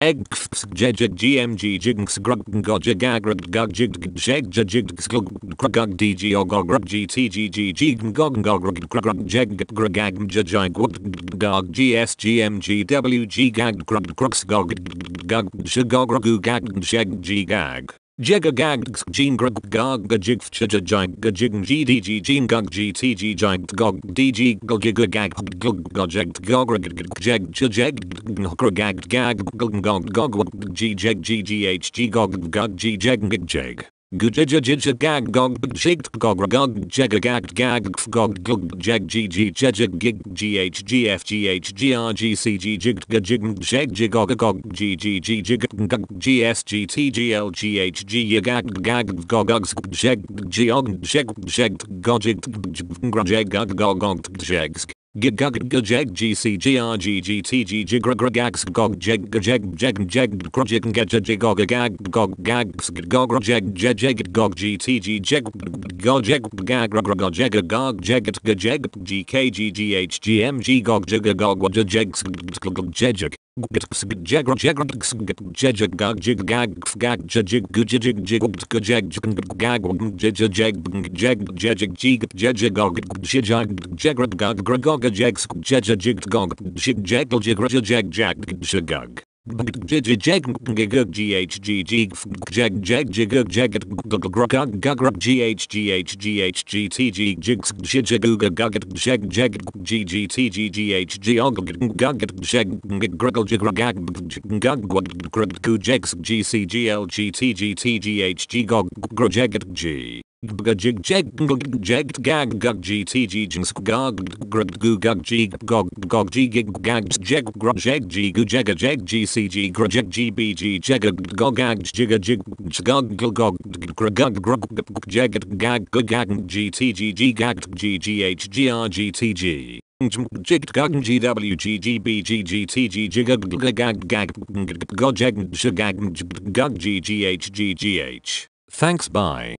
egg jeg gmg jigs grug gog gagrug gug jig jeg jigs grug dg og grug gtgg jig gog grug jeg grug jig gog gs gmg wg gag grug grugs gog shigog gag jeg gag Jega gag gene grug gog jig jig gdg gene gug gtg jig gog dg gog gag gog jeg gog jeg gag gag gog g jeg ggh gog gug g jeg jeg Gujija gag gog jigged gog jega gag gog jeg gg jejig gig gh gf gh grg cg jigged gajig jeg jigog gg jig gug gs gt gl gh g gag gogugs jeg geog jeg gojig grajeg gog jegs Gigug jeg gc grg gtg jigragags gog jeg grujig gejigog gag gog gags gog jeg gog gtg jeg gojeg gag jeg gog jeg gkg gh gmg gog jigagog jegs jejig Jig jeg gag gug gtg jings gog grug gug g gog g gig gag jeg grug jeg g gu jeg gcg grug gbg jeg gog jig jig gog gog grug jeg gag gag gtg g gag ggh grgtg Jigged gug gwg gbg gtg gag gag gog jeg gug ggh. Thanks, bye.